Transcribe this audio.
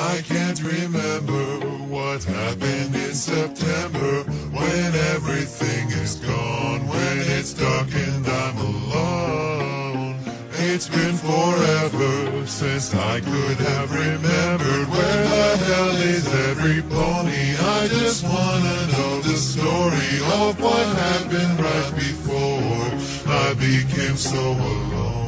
I can't remember what happened in September, when everything is gone, when it's dark and I'm alone. It's been forever since I could have remembered. Where the hell is every pony? I just wanna know the story of what happened right before I became so alone.